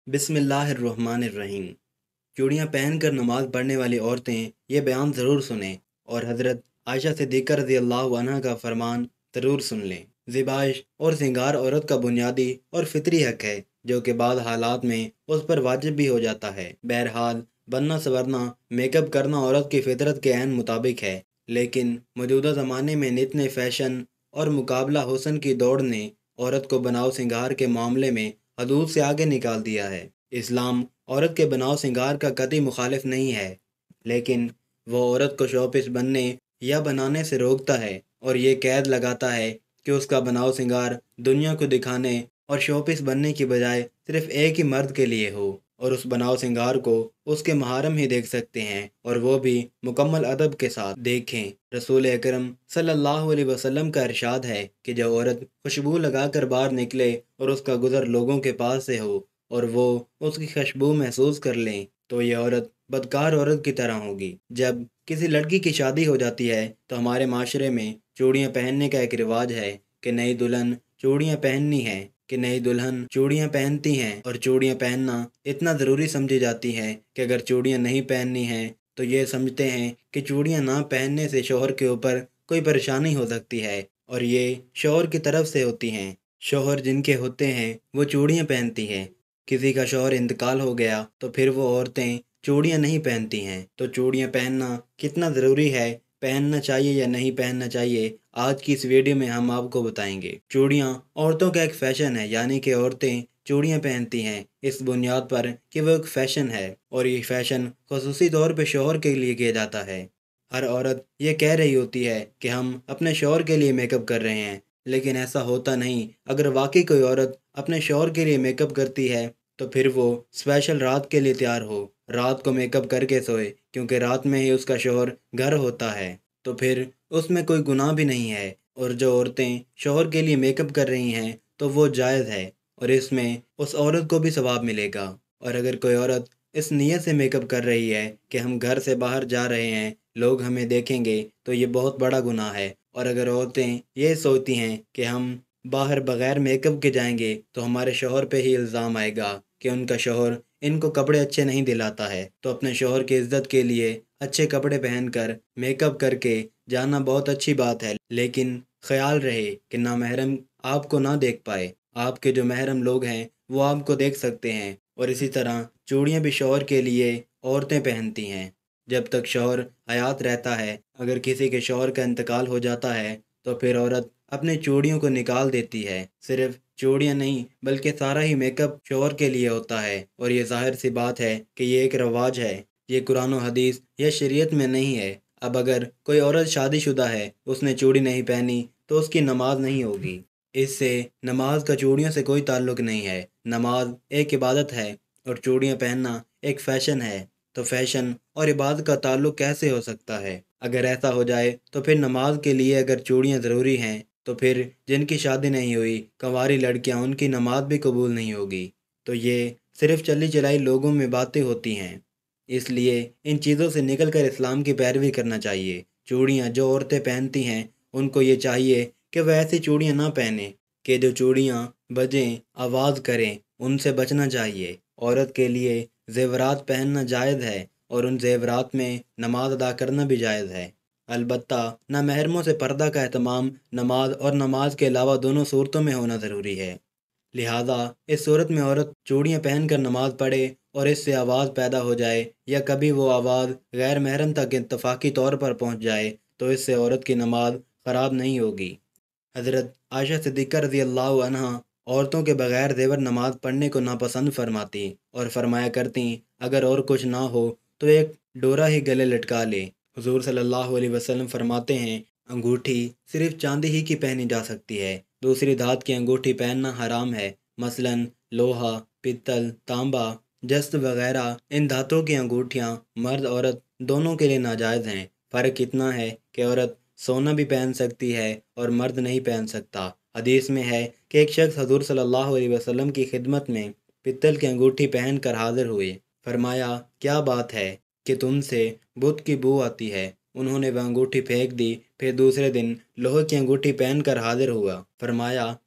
بسم اللہ الرحمن الرحیم۔ چوڑیاں پہن کر نماز پڑھنے والی عورتیں یہ بیان ضرور سنیں اور حضرت عائشہ صدیقہ رضی اللہ عنہ کا فرمان ضرور سن لیں۔ زیبائش اور سنگار عورت کا بنیادی اور فطری حق ہے جو کہ بعض حالات میں اس پر واجب بھی ہو جاتا ہے۔ بہرحال بننا سنورنا میک اپ کرنا عورت کی فطرت کے عین مطابق ہے، لیکن موجودہ زمانے میں نت نئے فیشن اور مقابلہ حسن کی دوڑ نے عورت کو بناؤ سنگار کے معاملے میں حدود سے آگے نکال دیا ہے۔ اسلام عورت کے بناؤ سنگار کا قطعی مخالف نہیں ہے، لیکن وہ عورت کو شو پیس بننے یا بنانے سے روکتا ہے اور یہ قید لگاتا ہے کہ اس کا بناؤ سنگار دنیا کو دکھانے اور شو پیس بننے کی بجائے صرف ایک ہی مرد کے لیے ہو، اور اس بناؤ سنگار کو اس کے محارم ہی دیکھ سکتے ہیں اور وہ بھی مکمل ادب کے ساتھ دیکھیں۔ رسول اکرم صلی اللہ علیہ وسلم کا ارشاد ہے کہ جو عورت خوشبو لگا کر باہر نکلے اور اس کا گزر لوگوں کے پاس سے ہو اور وہ اس کی خوشبو محسوس کر لیں تو یہ عورت بدکار عورت کی طرح ہوگی۔ جب کسی لڑکی کی شادی ہو جاتی ہے تو ہمارے معاشرے میں چوڑیاں پہننے کا ایک رواج ہے کہ نئی دلہن چوڑیاں پہننی ہے، کہ نئی دلہن چوڑیاں پہنتی ہیں، اور چوڑیاں پہننا اتنا ضروری سمجھی جاتی ہے کہ اگر چوڑیاں نہیں پہننی ہیں تو یہ سمجھتے ہیں کہ چوڑیاں نہ پہننے سے شوہر کے اوپر کوئی پریشانی ہو سکتی ہے، اور یہ شوہر کی طرف سے ہوتی ہیں۔ شوہر جن کے ہوتے ہیں وہ چوڑیاں پہنتی ہیں۔ کسی کا شوہر انتقال ہو گیا تو پھر وہ عورتیں چوڑیاں نہیں پہنتی ہیں۔ تو چوڑیاں پہننا کتنا ضروری ہے، پہننا چاہیے یا نہیں پہننا چاہیے، آج کی اس ویڈیو میں ہم آپ کو بتائیں گے۔ چوڑیاں عورتوں کا ایک فیشن ہے، یعنی کہ عورتیں چوڑیاں پہنتی ہیں اس بنیاد پر کہ وہ ایک فیشن ہے، اور یہ فیشن خصوصی طور پہ شوہر کے لیے کیا جاتا ہے۔ ہر عورت یہ کہہ رہی ہوتی ہے کہ ہم اپنے شوہر کے لیے میک اپ کر رہے ہیں، لیکن ایسا ہوتا نہیں۔ اگر واقعی کوئی عورت اپنے شوہر کے لیے میک اپ کرتی ہے تو پھر وہ اسپیشل رات کے لیے تیار ہو، رات کو میک اپ کر کے سوئے، کیونکہ رات میں ہی اس کا شوہر گھر ہوتا ہے، تو پھر اس میں کوئی گناہ بھی نہیں ہے۔ اور جو عورتیں شوہر کے لیے میک اپ کر رہی ہیں تو وہ جائز ہے، اور اس میں اس عورت کو بھی ثواب ملے گا۔ اور اگر کوئی عورت اس نیت سے میک اپ کر رہی ہے کہ ہم گھر سے باہر جا رہے ہیں، لوگ ہمیں دیکھیں گے، تو یہ بہت بڑا گناہ ہے۔ اور اگر عورتیں یہ سوچتی ہیں کہ ہم باہر بغیر میک اپ کے جائیں گے تو ہمارے شوہر پہ ہی الزام آئے گا کہ ان کا شوہر ان کو کپڑے اچھے نہیں دلاتا ہے، تو اپنے شوہر کی عزت کے لیے اچھے کپڑے پہن کر میک اپ کر کے جانا بہت اچھی بات ہے، لیکن خیال رہے کہ نامحرم آپ کو نہ دیکھ پائے۔ آپ کے جو محرم لوگ ہیں وہ آپ کو دیکھ سکتے ہیں۔ اور اسی طرح چوڑیاں بھی شوہر کے لیے عورتیں پہنتی ہیں جب تک شوہر حیات رہتا ہے۔ اگر کسی کے شوہر کا انتقال ہو جاتا ہے تو پھر عورت اپنے چوڑیوں کو نکال دیتی ہے۔ صرف چوڑیاں نہیں بلکہ سارا ہی میک اپ شوہر کے لیے ہوتا ہے، اور یہ ظاہر سی بات ہے کہ یہ ایک رواج ہے، یہ قرآن و حدیث یا شریعت میں نہیں ہے۔ اب اگر کوئی عورت شادی شدہ ہے، اس نے چوڑی نہیں پہنی تو اس کی نماز نہیں ہوگی۔ اس سے نماز کا چوڑیوں سے کوئی تعلق نہیں ہے۔ نماز ایک عبادت ہے اور چوڑیاں پہننا ایک فیشن ہے، تو فیشن اور عبادت کا تعلق کیسے ہو سکتا ہے؟ اگر ایسا ہو جائے تو پھر نماز کے لیے اگر چوڑیاں ضروری ہیں تو پھر جن کی شادی نہیں ہوئی کنواری لڑکیاں، ان کی نماز بھی قبول نہیں ہوگی۔ تو یہ صرف چلی چلائی لوگوں میں باتیں ہوتی ہیں، اس لیے ان چیزوں سے نکل کر اسلام کی پیروی کرنا چاہیے۔ چوڑیاں جو عورتیں پہنتی ہیں ان کو یہ چاہیے کہ وہ ایسی چوڑیاں نہ پہنیں کہ جو چوڑیاں بجیں، آواز کریں، ان سے بچنا چاہیے۔ عورت کے لیے زیورات پہننا جائز ہے اور ان زیورات میں نماز ادا کرنا بھی جائز ہے، البتہ نامحرموں سے پردہ کا اہتمام نماز اور نماز کے علاوہ دونوں صورتوں میں ہونا ضروری ہے۔ لہٰذا اس صورت میں عورت چوڑیاں پہن کر نماز پڑھے اور اس سے آواز پیدا ہو جائے یا کبھی وہ آواز غیر محرم تک اتفاقی طور پر پہنچ جائے تو اس سے عورت کی نماز خراب نہیں ہوگی۔ حضرت عائشہ صدیقہ رضی اللہ عنہ عورتوں کے بغیر زیور نماز پڑھنے کو ناپسند فرماتی اور فرمایا کرتی اگر اور کچھ نہ ہو تو ایک ڈورا ہی گلے لٹکا لے۔ حضور صلی اللہ علیہ وسلم فرماتے ہیں انگوٹھی صرف چاندی ہی کی پہنی جا سکتی ہے، دوسری دھات کی انگوٹھی پہننا حرام ہے، مثلاً لوہا، پتل، تانبا، جست وغیرہ۔ ان دھاتوں کی انگوٹھیاں مرد عورت دونوں کے لیے ناجائز ہیں۔ فرق اتنا ہے کہ عورت سونا بھی پہن سکتی ہے اور مرد نہیں پہن سکتا۔ حدیث میں ہے کہ ایک شخص حضور صلی اللہ علیہ وسلم کی خدمت میں پتل کی انگوٹھی پہن کر حاضر ہوئے۔ فرمایا کیا بات ہے کہ تم سے بت کی بو آتی ہے؟ انہوں نے وہ انگوٹھی پھینک دی۔ پھر دوسرے دن لوہے کی انگوٹھی پہن کر حاضر ہوا۔ فرمایا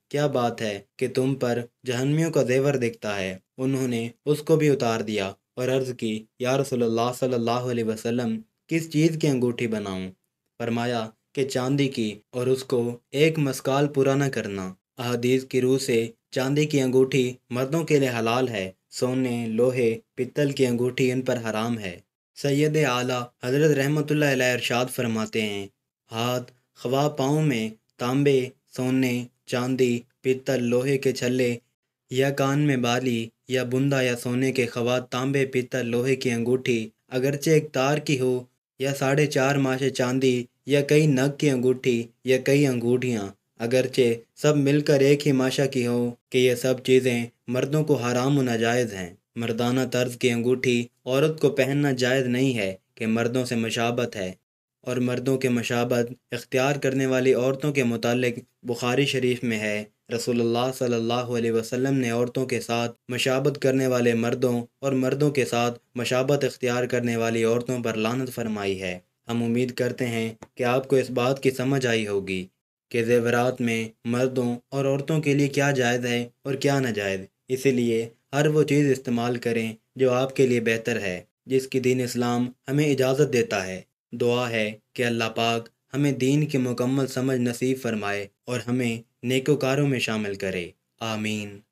کیا بات ہے کہ تم پر جہنمیوں کا زیور دکھتا ہے۔ انہوں نے اس کو بھی اتار دیا اور عرض کی، یا رسول اللہ صلی اللہ علیہ وسلم، کس چیز کی انگوٹھی بناؤں؟ فرمایا کہ چاندی کی، اور اس کو ایک مسکال پورا نہ کرنا۔ احادیث کی روح سے چاندی کی انگوٹھی مردوں کے لیے حلال ہے، سونے، لوہے، پتل کی انگوٹھی ان پر حرام ہے۔ سید اعلیٰ حضرت رحمۃ اللہ علیہ ارشاد فرماتے ہیں، ہاتھ خواہ پاؤں میں تانبے، سونے، چاندی، پتل، لوہے کے چھلے، یا کان میں بالی یا بندہ یا سونے کے خواہ تانبے، پتل، لوہے کی انگوٹھی، اگرچہ ایک تار کی ہو یا 4.5 ماشے چاندی یا کئی نگ کی انگوٹھی یا کئی انگوٹھیاں، اگرچہ سب مل کر ایک ہی ماشا کی ہو، کہ یہ سب چیزیں مردوں کو حرام و ناجائز ہیں۔ مردانہ طرز کی انگوٹھی عورت کو پہننا جائز نہیں ہے کہ مردوں سے مشابہت ہے، اور مردوں کے مشابہت اختیار کرنے والی عورتوں کے متعلق بخاری شریف میں ہے، رسول اللہ صلی اللہ علیہ وسلم نے عورتوں کے ساتھ مشابہت کرنے والے مردوں اور مردوں کے ساتھ مشابہت اختیار کرنے والی عورتوں پر لعنت فرمائی ہے۔ ہم امید کرتے ہیں کہ آپ کو اس بات کی سمجھ آئی ہوگی کہ زیورات میں مردوں اور عورتوں کے لیے کیا جائز ہے اور کیا ناجائز۔ اسی لیے ہر وہ چیز استعمال کریں جو آپ کے لیے بہتر ہے، جس کی دین اسلام ہمیں اجازت دیتا ہے۔ دعا ہے کہ اللہ پاک ہمیں دین کی مکمل سمجھ نصیب فرمائے اور ہمیں نیکوکاروں میں شامل کرے، آمین۔